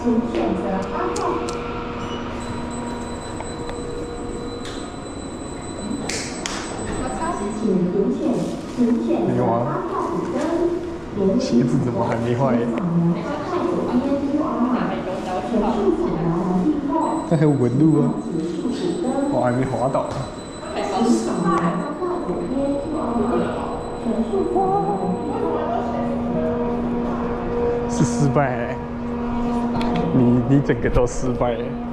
请选择8号。请选择8号补灯。 鞋子怎么还没坏？这还有纹路啊！我还没滑倒。是失败、欸，你整个都失败、欸。